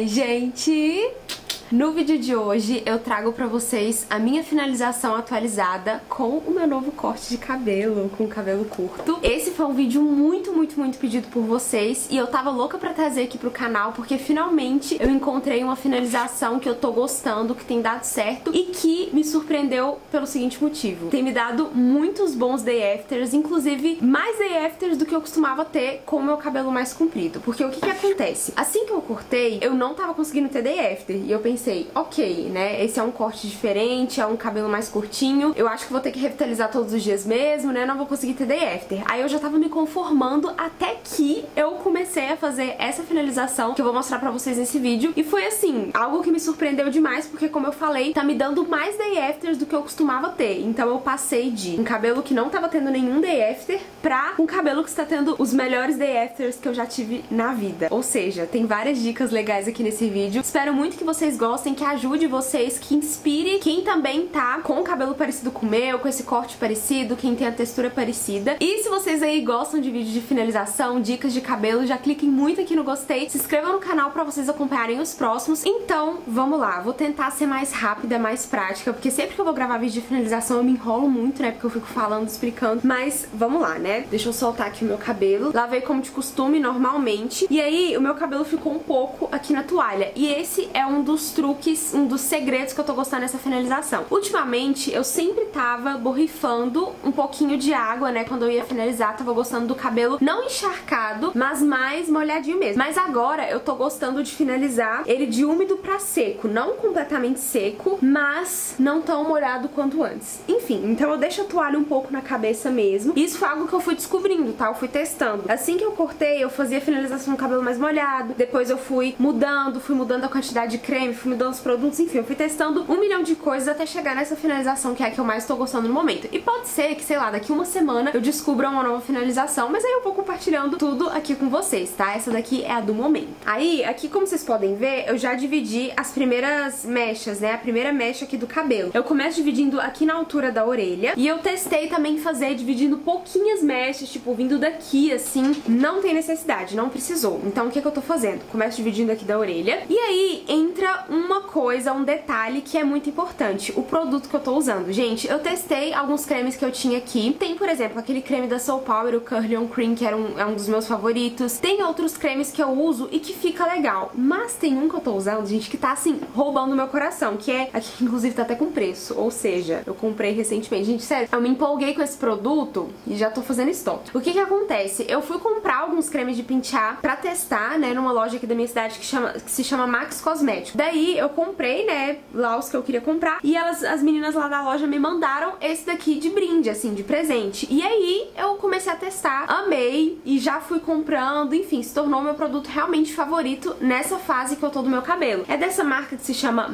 Oi, gente! No vídeo de hoje eu trago pra vocês a minha finalização atualizada com o meu novo corte de cabelo, com o cabelo curto. Esse foi um vídeo muito pedido por vocês e eu tava louca pra trazer aqui pro canal porque finalmente eu encontrei uma finalização que eu tô gostando, que tem dado certo e que me surpreendeu pelo seguinte motivo. Tem me dado muitos bons day afters, inclusive mais day afters do que eu costumava ter com o meu cabelo mais comprido. Porque o que acontece? Assim que eu cortei, eu não tava conseguindo ter day after e eu pensei, ok, né, esse é um corte diferente, é um cabelo mais curtinho, eu acho que vou ter que revitalizar todos os dias mesmo, né, não vou conseguir ter day after. Aí eu já tava me conformando até que eu comecei a fazer essa finalização que eu vou mostrar pra vocês nesse vídeo. E foi assim, algo que me surpreendeu demais, porque como eu falei, tá me dando mais day afters do que eu costumava ter. Então eu passei de um cabelo que não tava tendo nenhum day after pra um cabelo que está tendo os melhores day afters que eu já tive na vida. Ou seja, tem várias dicas legais aqui nesse vídeo. Espero muito que vocês gostem, que ajude vocês, que inspire quem também tá com o cabelo parecido com o meu, com esse corte parecido, quem tem a textura parecida. E se vocês aí gostam de vídeos de finalização, dicas de cabelo, já cliquem muito aqui no gostei, se inscrevam no canal pra vocês acompanharem os próximos. Então, vamos lá, vou tentar ser mais rápida, mais prática, porque sempre que eu vou gravar vídeo de finalização eu me enrolo muito, né, porque eu fico falando, explicando, mas vamos lá, né, deixa eu soltar aqui o meu cabelo. Lavei como de costume, normalmente, e aí o meu cabelo ficou um pouco aqui na toalha, e esse é um dos truques, um dos segredos que eu tô gostando dessa finalização. Ultimamente, eu sempre tava borrifando um pouquinho de água, né, quando eu ia finalizar, tava gostando do cabelo não encharcado, mas mais molhadinho mesmo. Mas agora eu tô gostando de finalizar ele de úmido pra seco, não completamente seco, mas não tão molhado quanto antes. Enfim, então eu deixo a toalha um pouco na cabeça mesmo. Isso foi algo que eu fui descobrindo, tá? Eu fui testando. Assim que eu cortei, eu fazia a finalização do cabelo mais molhado, depois eu fui mudando a quantidade de creme, fui mudando os produtos, enfim, eu fui testando 1 milhão de coisas até chegar nessa finalização que é a que eu mais tô gostando no momento. E pode ser que, sei lá, daqui uma semana eu descubra uma nova finalização, mas aí eu vou compartilhando tudo aqui com vocês, tá? Essa daqui é a do momento. Aí, aqui como vocês podem ver, eu já dividi as primeiras mechas, né? A primeira mecha aqui do cabelo. Eu começo dividindo aqui na altura da orelha e eu testei também fazer dividindo pouquinhas mechas, tipo, vindo daqui, assim. Não tem necessidade, não precisou. Então, o que eu tô fazendo? Começo dividindo aqui da orelha e aí entra uma coisa, um detalhe que é muito importante, o produto que eu tô usando. Gente, eu testei alguns cremes que eu tinha aqui. Tem, por exemplo, aquele creme da Soul Power, o Curly On Cream, que é um dos meus favoritos. Tem outros cremes que eu uso e que fica legal. Mas tem um que eu tô usando, gente, que tá, assim, roubando o meu coração, que é aqui, inclusive, tá até com preço. Ou seja, eu comprei recentemente. Gente, sério, eu me empolguei com esse produto e já tô fazendo estoque. O que que acontece? Eu fui comprar alguns cremes de pentear pra testar, né, numa loja aqui da minha cidade que se chama Max Cosmético. Daí eu comprei, né, lá os que eu queria comprar e as meninas lá da loja me mandaram esse daqui de brinde, assim, de presente. E aí eu comecei a testar, amei e já fui comprando, enfim, se tornou meu produto realmente favorito nessa fase que eu tô do meu cabelo. É dessa marca que se chama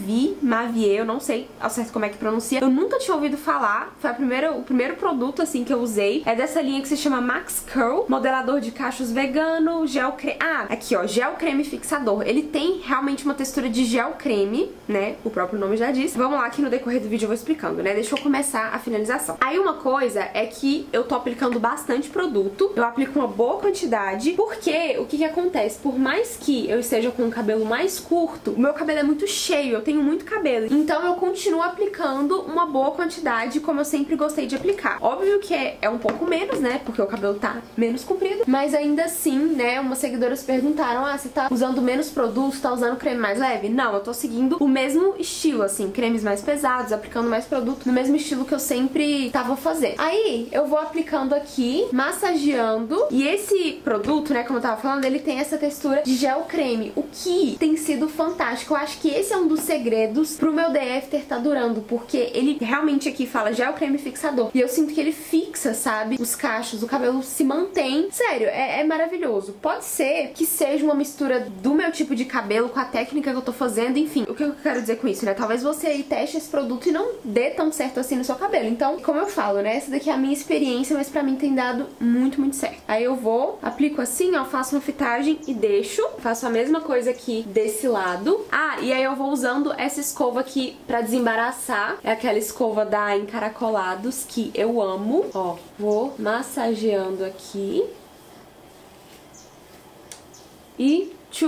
Mavie, eu não sei ao certo como é que pronuncia. Eu nunca tinha ouvido falar, foi o primeiro produto, assim, que eu usei. É dessa linha que se chama Max Curl, modelador de cachos vegano, gel creme... Ah, aqui ó, gel creme fixador. Ele tem realmente uma textura de gel creme, né, o próprio nome já diz. Vamos lá que no decorrer do vídeo eu vou explicando, né, deixa eu começar a finalização. Aí uma coisa é que eu tô aplicando bastante produto, eu aplico uma boa quantidade, porque o que que acontece? Por mais que eu esteja com um cabelo mais curto, o meu cabelo é muito cheio, eu tenho muito cabelo, então eu continuo aplicando uma boa quantidade, como eu sempre gostei de aplicar. Óbvio que é um pouco menos, né, porque o cabelo tá menos comprido, mas ainda assim, né, umas seguidoras perguntaram, ah, você tá usando menos produto, tá usando creme mais leve? Não, eu tô seguindo o mesmo estilo, assim, cremes mais pesados, aplicando mais produto, no mesmo estilo que eu sempre tava fazendo. Aí, eu vou aplicando aqui, massageando, e esse produto, né, como eu tava falando, ele tem essa textura de gel creme, o que tem sido fantástico. Eu acho que esse é um dos segredos pro meu day after tá durando, porque ele realmente aqui fala gel creme fixador, e eu sinto que ele fixa, sabe, os cachos, o cabelo se mantém. Sério, é maravilhoso. Pode ser que seja uma mistura do meu tipo de cabelo com a técnica que eu tô fazendo, enfim. O que eu quero dizer com isso, né? Talvez você aí teste esse produto e não dê tão certo assim no seu cabelo. Então, como eu falo, né? Essa daqui é a minha experiência, mas pra mim tem dado muito certo. Aí eu vou, aplico assim, ó, faço uma fitagem e deixo. Faço a mesma coisa aqui desse lado. Ah, e aí eu vou usando essa escova aqui pra desembaraçar. É aquela escova da Encaracolados que eu amo. Ó, vou massageando aqui. E tchuf!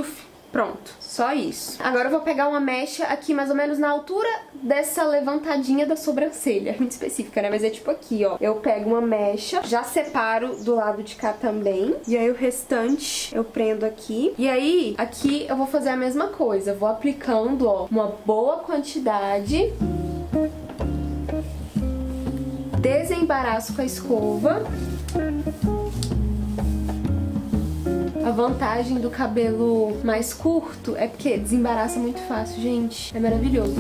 Pronto, só isso. Agora eu vou pegar uma mecha aqui mais ou menos na altura dessa levantadinha da sobrancelha. Muito específica, né? Mas é tipo aqui, ó. Eu pego uma mecha, já separo do lado de cá também. E aí o restante eu prendo aqui. E aí, aqui eu vou fazer a mesma coisa. Vou aplicando, ó, uma boa quantidade. Desembaraço com a escova. A vantagem do cabelo mais curto é porque desembaraça muito fácil, gente. É maravilhoso.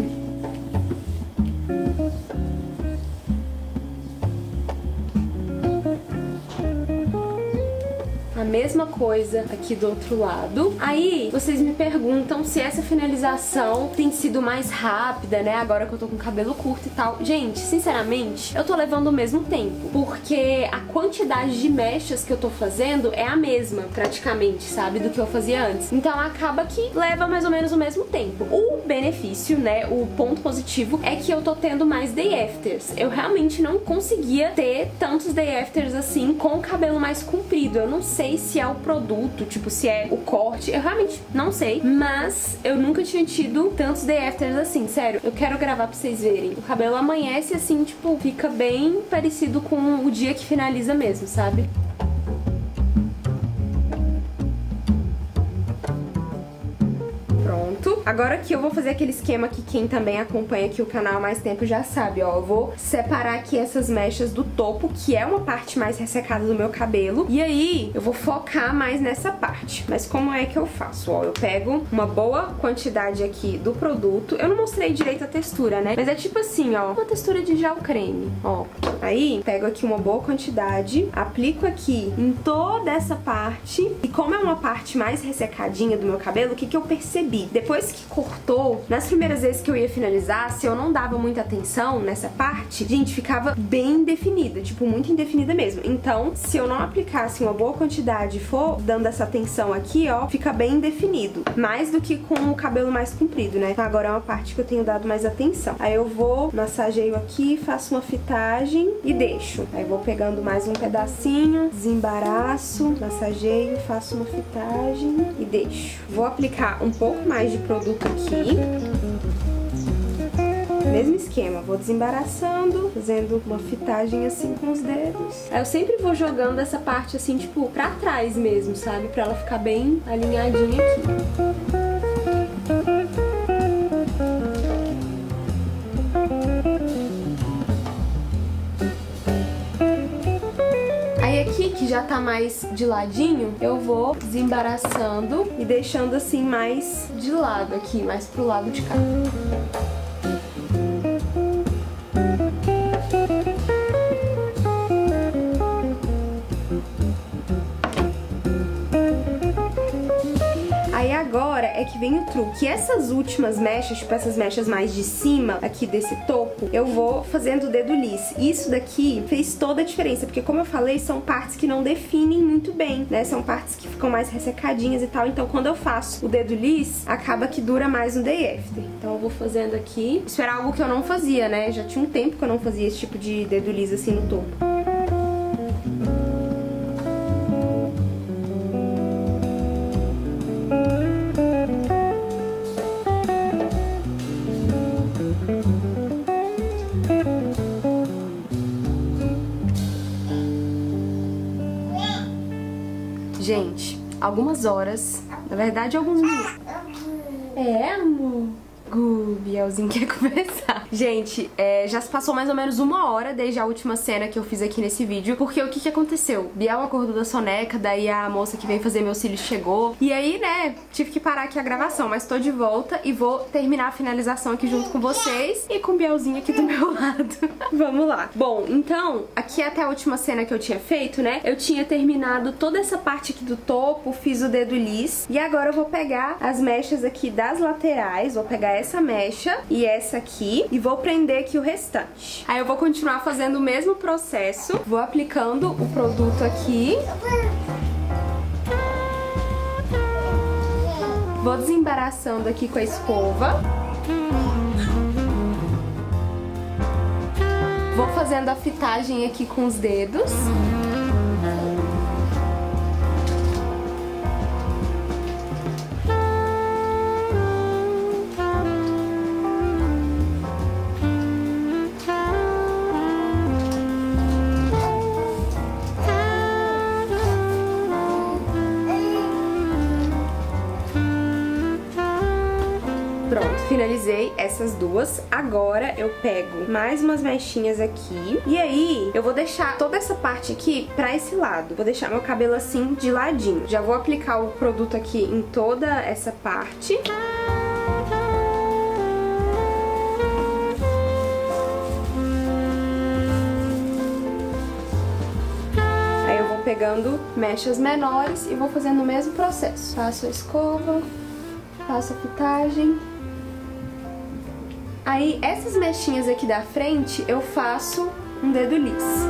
A mesma coisa aqui do outro lado. Aí, vocês me perguntam se essa finalização tem sido mais rápida, né? Agora que eu tô com cabelo curto e tal. Gente, sinceramente, eu tô levando o mesmo tempo. Porque a quantidade de mechas que eu tô fazendo é a mesma, praticamente, sabe? Do que eu fazia antes. Então, acaba que leva mais ou menos o mesmo tempo. O benefício, né? O ponto positivo é que eu tô tendo mais day afters. Eu realmente não conseguia ter tantos day afters assim com o cabelo mais comprido. Eu não sei se é o produto, tipo, se é o corte, eu realmente não sei, mas eu nunca tinha tido tantos day afters assim, sério, eu quero gravar pra vocês verem. O cabelo amanhece assim, tipo, fica bem parecido com o dia que finaliza mesmo, sabe? Agora aqui eu vou fazer aquele esquema que quem também acompanha aqui o canal há mais tempo já sabe, ó. Eu vou separar aqui essas mechas do topo, que é uma parte mais ressecada do meu cabelo. E aí eu vou focar mais nessa parte. Mas como é que eu faço? Ó, eu pego uma boa quantidade aqui do produto. Eu não mostrei direito a textura, né? Mas é tipo assim, ó, uma textura de gel creme, ó. Aí pego aqui uma boa quantidade, aplico aqui em toda essa parte. E como é uma parte mais ressecadinha do meu cabelo, o que que eu percebi? Depois que cortou, nas primeiras vezes que eu ia finalizar, se eu não dava muita atenção nessa parte, gente, ficava bem definida, tipo, muito indefinida mesmo. Então, se eu não aplicasse uma boa quantidade e for dando essa atenção aqui, ó, fica bem definido. Mais do que com o cabelo mais comprido, né? Então agora é uma parte que eu tenho dado mais atenção. Aí eu vou, massageio aqui, faço uma fitagem e deixo. Aí vou pegando mais um pedacinho, desembaraço, massageio, faço uma fitagem e deixo. Vou aplicar um pouco mais de produto aqui. Mesmo esquema, vou desembaraçando, fazendo uma fitagem assim com os dedos. Aí eu sempre vou jogando essa parte assim, tipo, pra trás mesmo, sabe? Pra ela ficar bem alinhadinha aqui. Aqui, que já tá mais de ladinho, eu vou desembaraçando e deixando assim mais de lado aqui, mais pro lado de cá. Aí agora é que vem o truque. Essas últimas mechas, tipo essas mechas mais de cima aqui desse topo, eu vou fazendo o dedo liso. Isso daqui fez toda a diferença, porque como eu falei, são partes que não definem muito bem, né? São partes que ficam mais ressecadinhas e tal. Então quando eu faço o dedo liso, acaba que dura mais um day after. Então eu vou fazendo aqui. Isso era algo que eu não fazia, né? Já tinha um tempo que eu não fazia esse tipo de dedo liso assim no topo. Gente, algumas horas, na verdade alguns minutos. É, amor? Bielzinho quer conversar. Gente, já se passou mais ou menos 1 hora desde a última cena que eu fiz aqui nesse vídeo. Porque o que aconteceu? Biel acordou da soneca, daí a moça que veio fazer meus cílios chegou. E aí, né, tive que parar aqui a gravação. Mas tô de volta e vou terminar a finalização aqui junto com vocês. E com o Bielzinho aqui do meu lado. Vamos lá. Bom, então, aqui até a última cena que eu tinha feito, né, eu tinha terminado toda essa parte aqui do topo, fiz o dedo liso. E agora eu vou pegar as mechas aqui das laterais, vou pegar essa mecha e essa aqui e vou prender aqui o restante. Aí eu vou continuar fazendo o mesmo processo, vou aplicando o produto aqui, vou desembaraçando aqui com a escova, vou fazendo a fitagem aqui com os dedos. finalizei essas duas. Agora eu pego mais umas mechinhas aqui. E aí eu vou deixar toda essa parte aqui pra esse lado. Vou deixar meu cabelo assim de ladinho. Já vou aplicar o produto aqui em toda essa parte. Aí eu vou pegando mechas menores e vou fazendo o mesmo processo. Passo a escova, passo a fitagem. Aí essas mechinhas aqui da frente eu faço um dedo liso.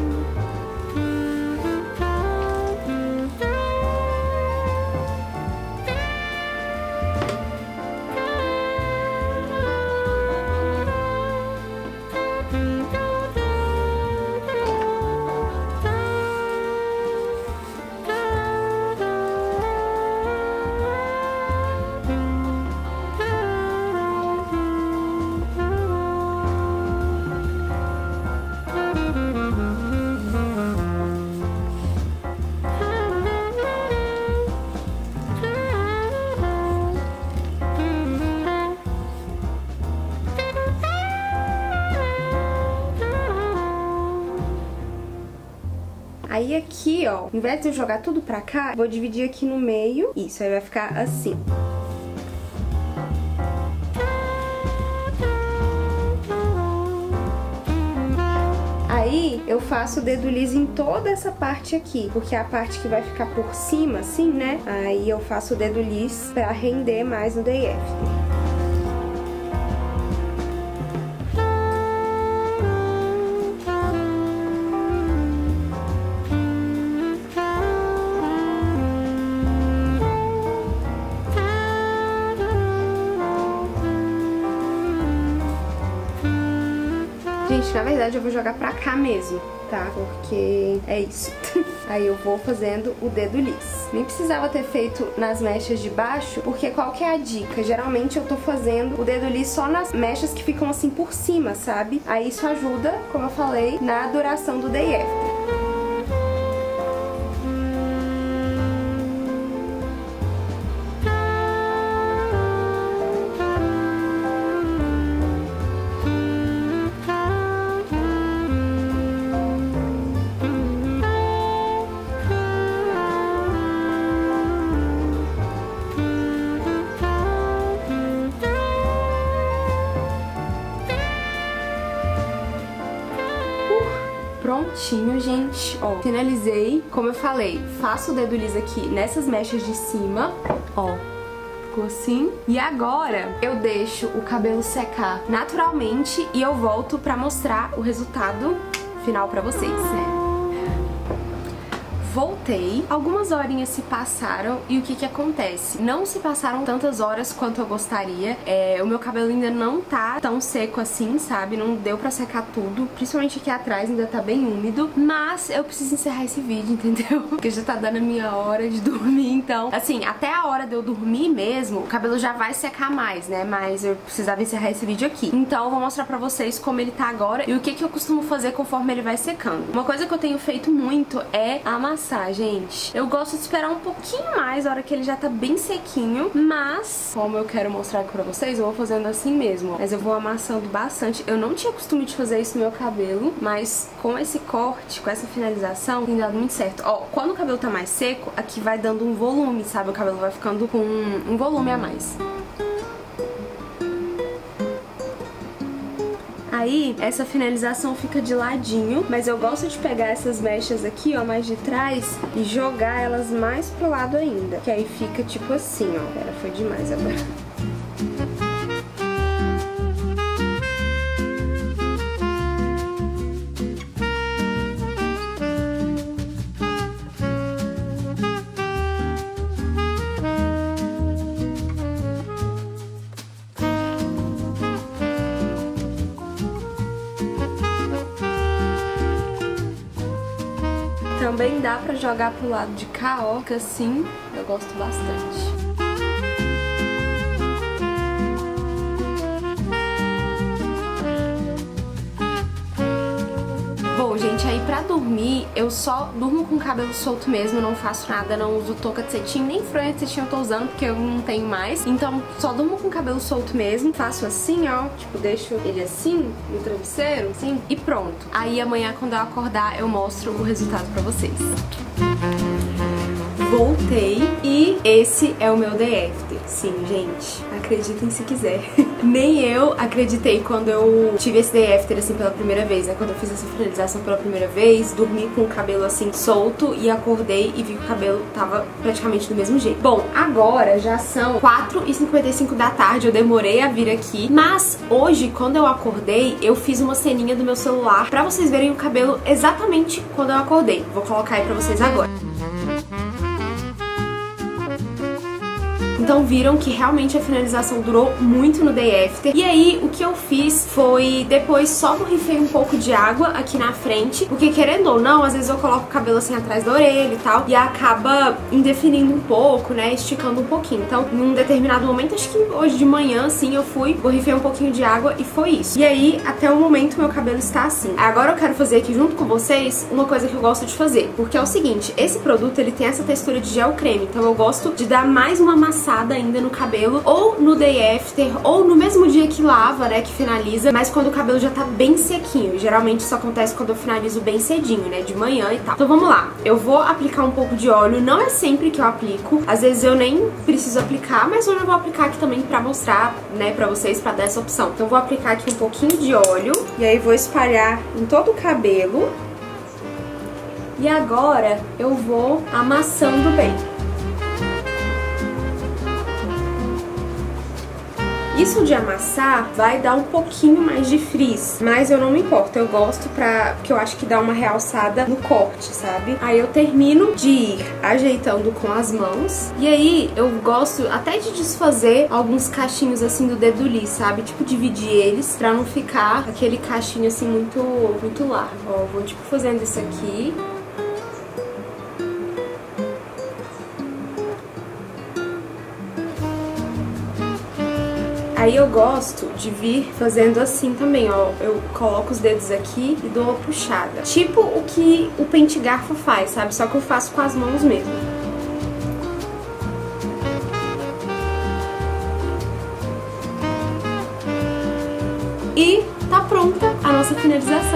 Aí aqui, ó, ao invés de eu jogar tudo pra cá, vou dividir aqui no meio. Isso, aí vai ficar assim. Aí eu faço o dedo liso em toda essa parte aqui, porque é a parte que vai ficar por cima, assim, né? Aí eu faço o dedo liso pra render mais no day after. Gente, na verdade eu vou jogar pra cá mesmo, tá? Porque é isso. Aí eu vou fazendo o dedo liso. Nem precisava ter feito nas mechas de baixo, porque qual que é a dica? Geralmente eu tô fazendo o dedo liso só nas mechas que ficam assim por cima, sabe? Aí isso ajuda, como eu falei, na duração do day after. Prontinho, gente. Ó, finalizei. Como eu falei, faço o dedo liso aqui nessas mechas de cima. Ó, ficou assim. E agora eu deixo o cabelo secar naturalmente e eu volto pra mostrar o resultado final pra vocês. Voltei, algumas horinhas se passaram e o que que acontece? Não se passaram tantas horas quanto eu gostaria, o meu cabelo ainda não tá tão seco assim, sabe? Não deu pra secar tudo, principalmente aqui atrás ainda tá bem úmido, mas eu preciso encerrar esse vídeo, entendeu? Porque já tá dando a minha hora de dormir, então, assim, até a hora de eu dormir mesmo, o cabelo já vai secar mais, né? Mas eu precisava encerrar esse vídeo aqui. Então eu vou mostrar pra vocês como ele tá agora e o que que eu costumo fazer conforme ele vai secando. Uma coisa que eu tenho feito muito é amassar, gente. Eu gosto de esperar um pouquinho mais a hora que ele já tá bem sequinho, mas como eu quero mostrar aqui pra vocês, eu vou fazendo assim mesmo, ó. Mas eu vou amassando bastante. Eu não tinha costume de fazer isso no meu cabelo, mas com esse corte, com essa finalização, tem dado muito certo. Ó, quando o cabelo tá mais seco, aqui vai dando um volume, sabe? O cabelo vai ficando com um volume a mais. Aí, essa finalização fica de ladinho, mas eu gosto de pegar essas mechas aqui, ó, mais de trás e jogar elas mais pro lado ainda. Que aí fica tipo assim, ó. Pera, foi demais agora. Também dá pra jogar pro lado de cá, ó, que assim eu gosto bastante. Bom, gente, aí pra dormir, eu só durmo com o cabelo solto mesmo, não faço nada, não uso touca de cetim, nem fronha de cetim eu tô usando, porque eu não tenho mais. Então, só durmo com o cabelo solto mesmo, faço assim, ó, tipo, deixo ele assim, no travesseiro, assim, e pronto. Aí amanhã, quando eu acordar, eu mostro o resultado pra vocês. Voltei e esse é o meu day after. Sim, gente, acreditem se quiser. Nem eu acreditei quando eu tive esse day after assim pela primeira vez, né? Quando eu fiz essa finalização pela primeira vez, dormi com o cabelo assim solto e acordei e vi que o cabelo tava praticamente do mesmo jeito. Bom, agora já são 4h55 da tarde, eu demorei a vir aqui, mas hoje, quando eu acordei, eu fiz uma ceninha do meu celular pra vocês verem o cabelo exatamente quando eu acordei. Vou colocar aí pra vocês agora. Então viram que realmente a finalização durou muito no day after. E aí o que eu fiz foi depois só borrifei um pouco de água aqui na frente, porque querendo ou não, às vezes eu coloco o cabelo assim atrás da orelha e tal, e acaba indefinindo um pouco, né, esticando um pouquinho. Então num determinado momento, acho que hoje de manhã assim, eu fui, borrifei um pouquinho de água e foi isso. E aí até o momento meu cabelo está assim. Agora eu quero fazer aqui junto com vocês uma coisa que eu gosto de fazer, porque é o seguinte, esse produto ele tem essa textura de gel creme, então eu gosto de dar mais uma amassada ainda no cabelo, ou no day after, ou no mesmo dia que lava, né, que finaliza, mas quando o cabelo já tá bem sequinho. Geralmente isso acontece quando eu finalizo bem cedinho, né, de manhã e tal. Então vamos lá, eu vou aplicar um pouco de óleo, não é sempre que eu aplico, às vezes eu nem preciso aplicar, mas hoje eu vou aplicar aqui também pra mostrar, né, pra vocês, pra dar essa opção. Então eu vou aplicar aqui um pouquinho de óleo, e aí vou espalhar em todo o cabelo, e agora eu vou amassando bem. Isso de amassar vai dar um pouquinho mais de frizz, mas eu não me importo, eu gosto porque eu acho que dá uma realçada no corte, sabe? Aí eu termino de ir ajeitando com as mãos, e aí eu gosto até de desfazer alguns cachinhos assim do dedo li, sabe? Tipo, dividir eles pra não ficar aquele cachinho assim muito largo. Ó, vou tipo fazendo isso aqui. Aí eu gosto de vir fazendo assim também, ó. Eu coloco os dedos aqui e dou uma puxada. Tipo o que o pente garfo faz, sabe? Só que eu faço com as mãos mesmo. E tá pronta a nossa finalização.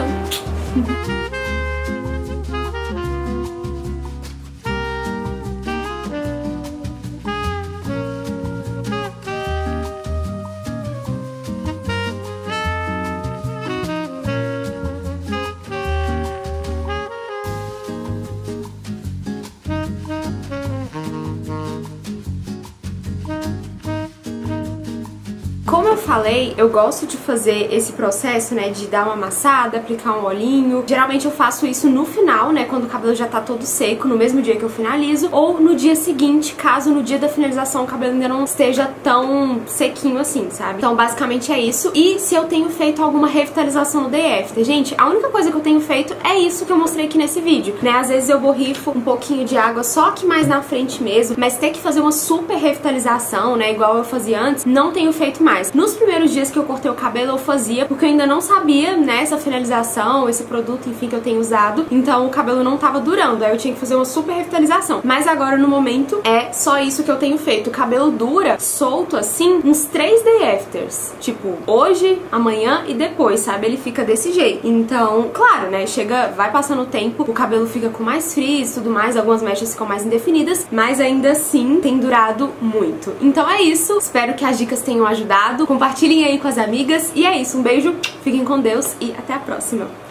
Como eu falei, eu gosto de fazer esse processo, né, de dar uma amassada, aplicar um olhinho. Geralmente eu faço isso no final, né, quando o cabelo já tá todo seco, no mesmo dia que eu finalizo, ou no dia seguinte, caso no dia da finalização o cabelo ainda não esteja tão sequinho assim, sabe? Então basicamente é isso. E se eu tenho feito alguma revitalização no day after? Gente, a única coisa que eu tenho feito é isso que eu mostrei aqui nesse vídeo, né? Às vezes eu borrifo um pouquinho de água só que mais na frente mesmo, mas ter que fazer uma super revitalização, né, igual eu fazia antes, não tenho feito mais. Nos primeiros dias que eu cortei o cabelo eu fazia, porque eu ainda não sabia, né, essa finalização, esse produto, enfim, que eu tenho usado, então o cabelo não tava durando, aí eu tinha que fazer uma super revitalização. Mas agora, no momento, é só isso que eu tenho feito. O cabelo dura, solto assim, uns 3 day afters. Tipo, hoje, amanhã e depois, sabe? Ele fica desse jeito. Então, claro, né, vai passando o tempo, o cabelo fica com mais frizz e tudo mais, algumas mechas ficam mais indefinidas, mas ainda assim tem durado muito. Então é isso, espero que as dicas tenham ajudado. Compartilhem aí com as amigas. E é isso, um beijo, fiquem com Deus e até a próxima.